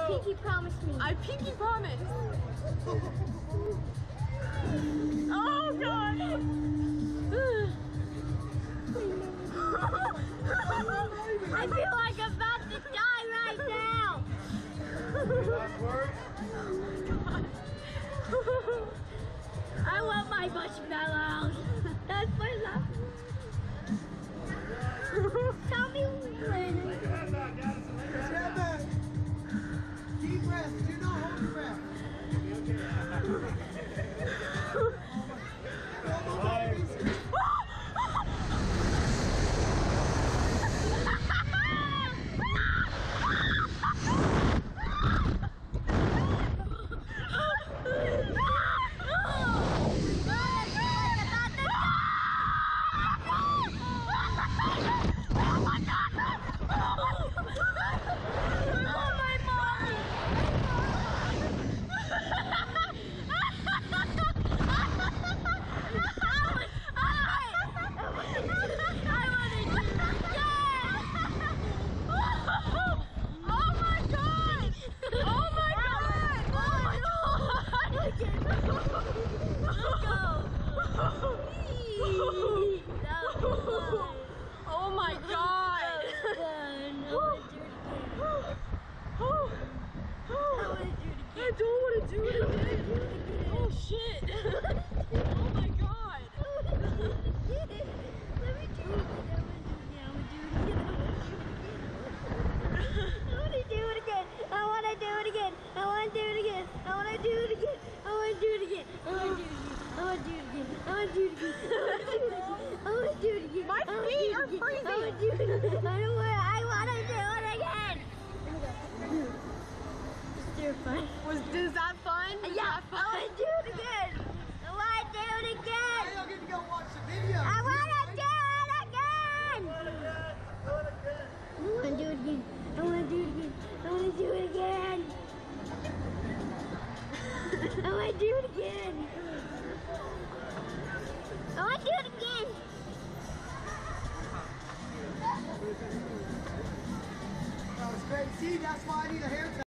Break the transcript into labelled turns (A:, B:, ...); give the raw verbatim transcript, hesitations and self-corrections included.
A: pinky promised me.
B: I pinky promised. Oh God.
A: I feel like I'm about to die right now.
C: Last word?
A: I want my marshmallows. That's my last word. Tell me when.
C: Deep breath. Do not hold your breath.
B: Oh my God! I don't want to do it again. Oh shit! Oh my God!
A: Let me do it again. I want to do it again. I want to do it again. I want to do it again. I want to do it again. I want to do it again. I want to do it again. I want to do it again. I want to do it again.
B: My feet are freezing.
A: I want to do it again. I don't want. I want to do it again. It's terrifying.
B: Was is that fun? Was
A: Yeah.
B: that fun?
A: I want to do it again. I want to do it again.
C: I don't get to go watch the video.
A: I want to do it again. I want to do it again. I want to do it again. I want to do it again. I want to do it again. I want to do it again.
C: That was great. See, that's why I need a haircut.